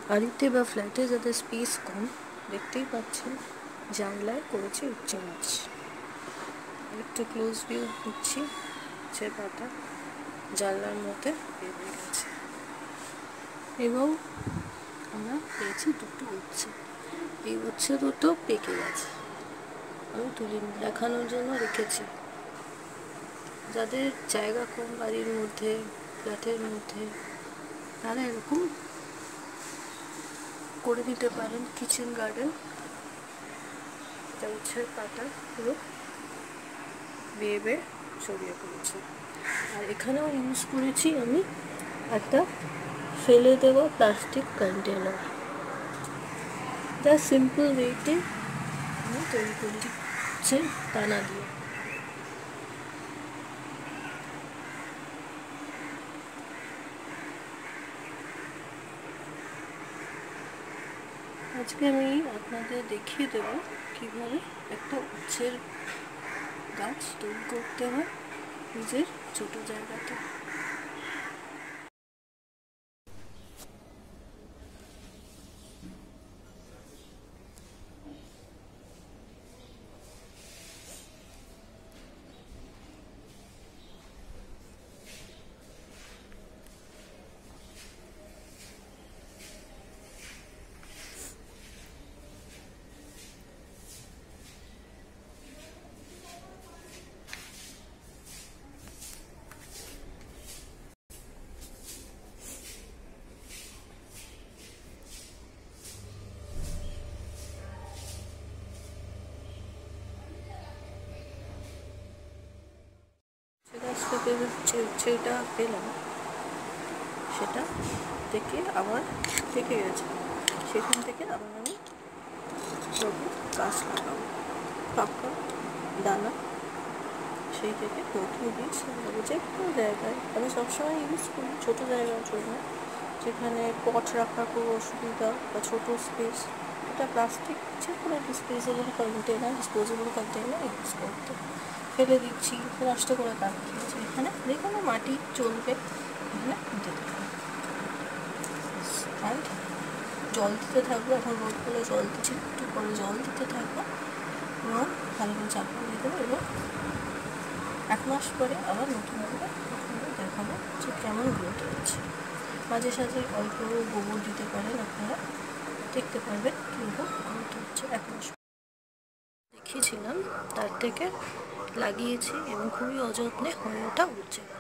বাড়িতে বা ফ্ল্যাটে যাদের স্পেস কম, দেখতেই পাচ্ছেন জানলায় করেছি উচ্ছে গাছ। একটু ক্লোজ ভিউ দিচ্ছি, উচ্ছে পাতা জানলার মধ্যে বেরিয়ে গেছে এবং আমরা পেয়েছি দুটো উচ্ছে। এই উচ্ছে দুটো পেকে গেছে, আমি তুলিনি, দেখানোর জন্য রেখেছি। যাদের জায়গা কম বাড়ির মধ্যে, ফ্ল্যাটের মধ্যে, তারা এরকম করে দিতে পারেন কিচেন গার্ডেন। উচ্ছের পাতা পুরো বেয়ে বেয়ে ছড়িয়ে পড়েছে। আর এখানেও ইউজ করেছি আমি একটা ফেলে দেওয়া প্লাস্টিক কন্টেনার, যা সিম্পল ওয়েতে আমি তৈরি করেছি উচ্ছের দানা দিয়ে। আজকে আমি আপনাদের দেখিয়ে দেব কিভাবে একটা উচ্ছের গাছ তৈরি করতে হয় নিজের ছোট জায়গাতে। যে উচ্ছেটা পেলাম সেটা থেকে আবার থেকে গেছে, সেখান থেকে আবার আমি গাছ লাগাবো পাকা দানা, সেই থেকে নতুন বীজ লাগাবো। যে কোনো জায়গায় আমি সবসময় ইউজ করি ছোটো জায়গার জন্য, যেখানে পট রাখার কোনো অসুবিধা বা ছোটো স্পেস, এটা প্লাস্টিক যে কোনো ডিসপোজেবল কন্টেনার ইউজ করতে। ফেলে দিচ্ছি, নষ্ট করে রাখছি, এখানে যে কোনো মাটি চলবে, এখানে দিতে পারি। আর জল দিতে থাকবো, এখন রোদ করে জল দিচ্ছি, একটু পরে জল দিতে থাকবো এবং ভালো করে চাপা দিয়ে দেবো এবং 1 মাস পরে আবার নতুনভাবে দেখাবো যে কেমন গ্রোথ হচ্ছে। মাঝে সাঝে অল্প গোবর দিতে পারেন, আপনারা দেখতে পারবেন কীরকম গ্রোথ হচ্ছে। 1 মাস দেখিয়েছিলাম, তার থেকে লাগিয়েছি এবং খুবই অযত্নে হয়ে ওঠা উচ্ছে।